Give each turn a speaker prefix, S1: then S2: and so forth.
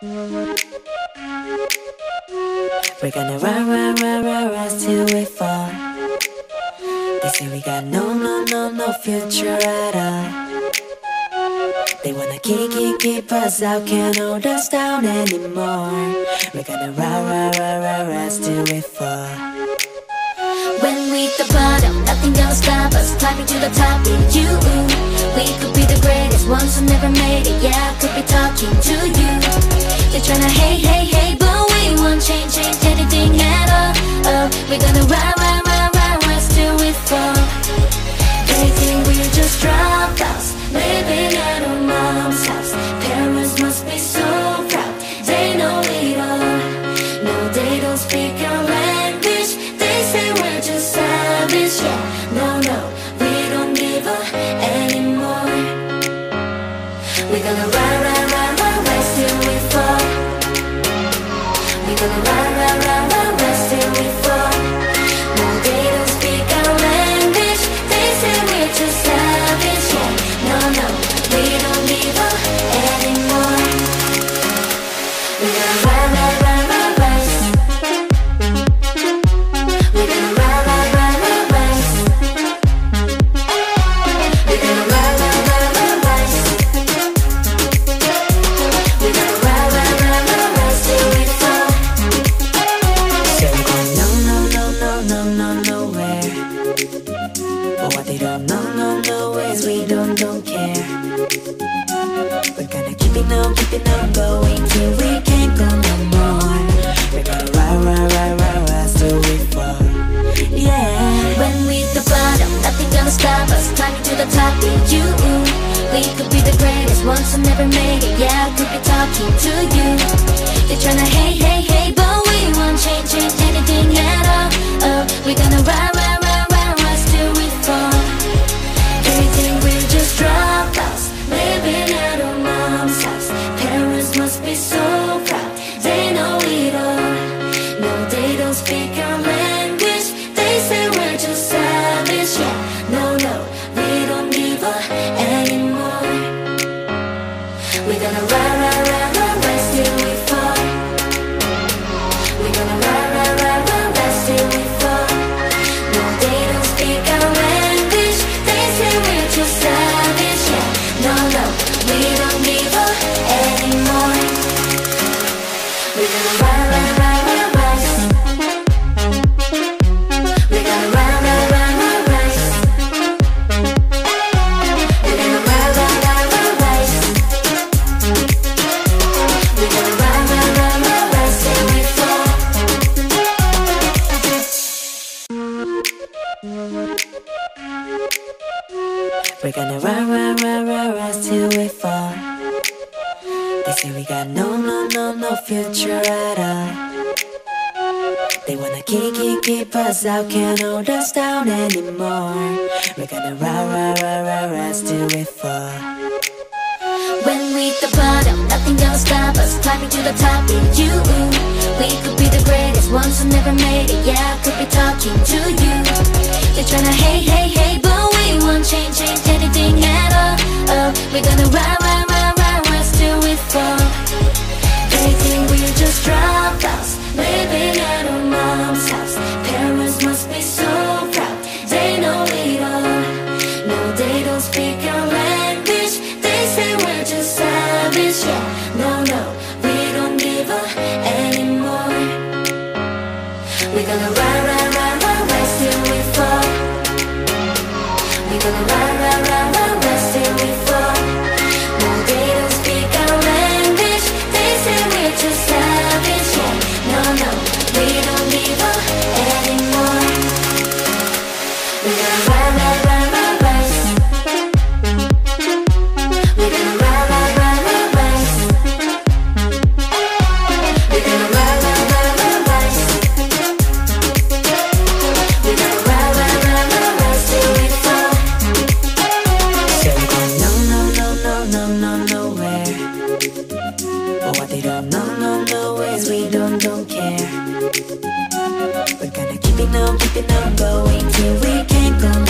S1: We're gonna rise till we fall. They say we got no future at all. They wanna keep us out, can't hold us down anymore. We're gonna rise till we fall.
S2: When we hit the bottom, nothing gonna stop us. Climbing to the top with you. We could be the greatest ones who never made it. Yeah, I could be talking to you. They're tryna hey, but we won't change anything at all. We're gonna rise till we fall. They think we're just dropouts, living at our mom's house. Parents must be so proud, they know it all. No, they don't speak our language. They say we're just savage. Yeah, no, we don't give up anymore. We're gonna rise till we fall. We're gonna rise till we fall. No, they don't speak our language. They say we're just savage. Yeah, no, we don't give up anymore. We're gonna rise. We're gonna rise. We're gonna rise. We're gonna rise till we fall.
S1: Say we're going nowhere. But what they don't know is we don't care. We're gonna keep it on going till we can't go no more. We're gonna rise till we fall. Yeah.
S2: When we hit the bottom, nothing gonna stop us. Climbing to the top with you. We could be the greatest ones who never made it. Yeah, I could be talking to you. They're tryna hey, but we won't change anything at all. We're gonna rise till we fall. They think we're just dropouts, living at our mom's house. Parents must be so proud, they know it all. No, they don't speak our language. They say we're just savage. Yeah, no, we don't give up anymore. We're gonna rise till we fall. We're gonna rise till we fall. No, they don't speak our language. They say we're just savage. Yeah, no, we don't give up anymore. We're gonna rise. We're gonna rise. We're gonna rise. We're gonna rise till we fall.
S1: We're gonna rise till we fall. They say we got no future at all. They wanna keep us out, can't hold us down anymore. We're gonna rise till we fall.
S2: When we hit the bottom, nothing gonna stop us. Climbing to the top with you. We could be the greatest ones who never made it. Yeah, I could be talking to you. They're tryna hey, but we won't change anything at all. We're gonna rise till we fall. They think we're just dropouts, living at our mom's house. Parents must be so proud, they know it all. No, they don't speak our language. They say we're just savage. Yeah, no, we don't give up anymore. We're gonna rise till we fall. We're gonna rise till we fall. No, they don't speak our language. They say we're just savage. Yeah, no, we don't give up anymore. We're gonna rise. We're gonna rise. We're gonna rise. We're gonna rise till we fall.
S1: Say we're going nowhere. But what they don't know is we don't care. We're gonna keep it on going till we can't go